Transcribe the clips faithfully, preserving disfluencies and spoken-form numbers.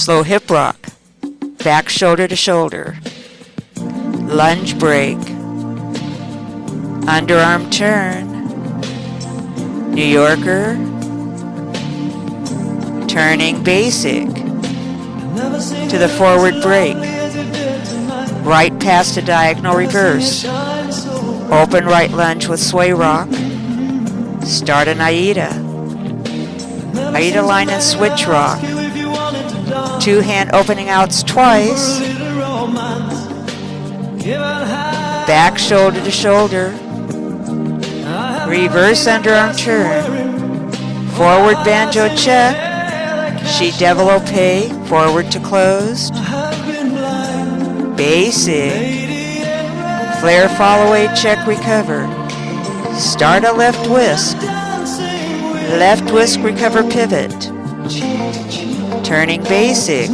slow hip rock, back shoulder to shoulder, lunge break, underarm turn, New Yorker, turning basic, to the forward break, right past a diagonal reverse, open right lunge with sway rock, start an Aida, Aida line and switch rock, two hand opening outs twice, back shoulder to shoulder, reverse underarm turn, forward banjo check, she developpe, forward to closed, basic, flare follow away check recover, start a left whisk, left whisk recover pivot, turning basic,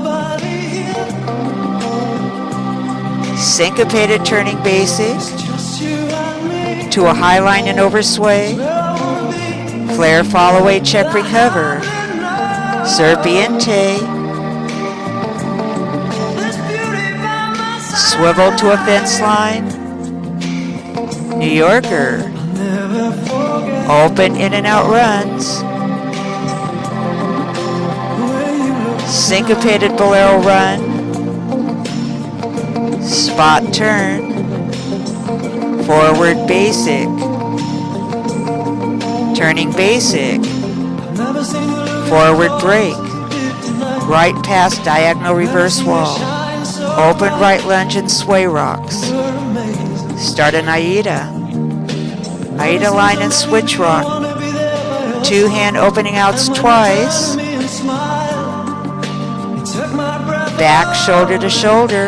syncopated turning basic, to a high line and over sway, flare follow away check recover, serpiente, swivel to a fence line, New Yorker, open in and out runs, syncopated bolero run, spot turn, forward basic, turning basic, forward break, right past diagonal reverse wall, open right lunge and sway rocks, start an Aida, Aida line and switch rock, two hand opening outs twice, back shoulder to shoulder,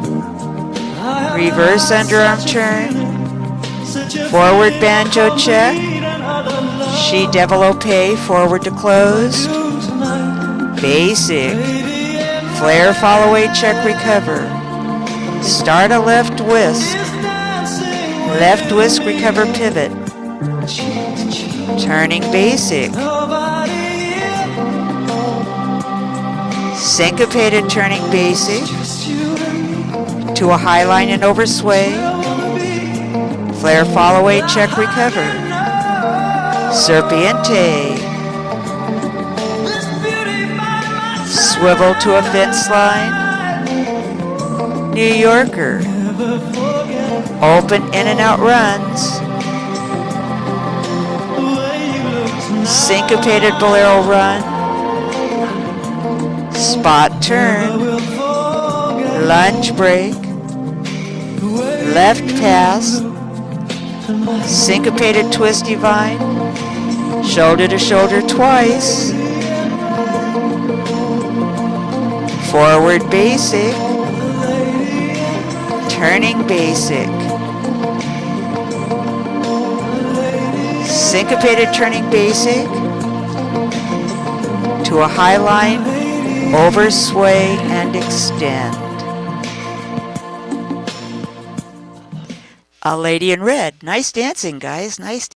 reverse underarm turn, forward banjo check, she developpe, forward to close, basic, flare follow away check recover, start a left whisk, left whisk recover pivot, turning basic, syncopated turning basic, to a high line and over sway, flare follow away check recover, serpiente, swivel to a fence line, New Yorker, open in and out runs, syncopated bolero run, spot turn, lunge break, left pass, syncopated twisty vine, shoulder to shoulder twice, forward basic, turning basic, syncopated turning basic, to a high line, over sway and extend. A lady in red. Nice dancing, guys. Nice.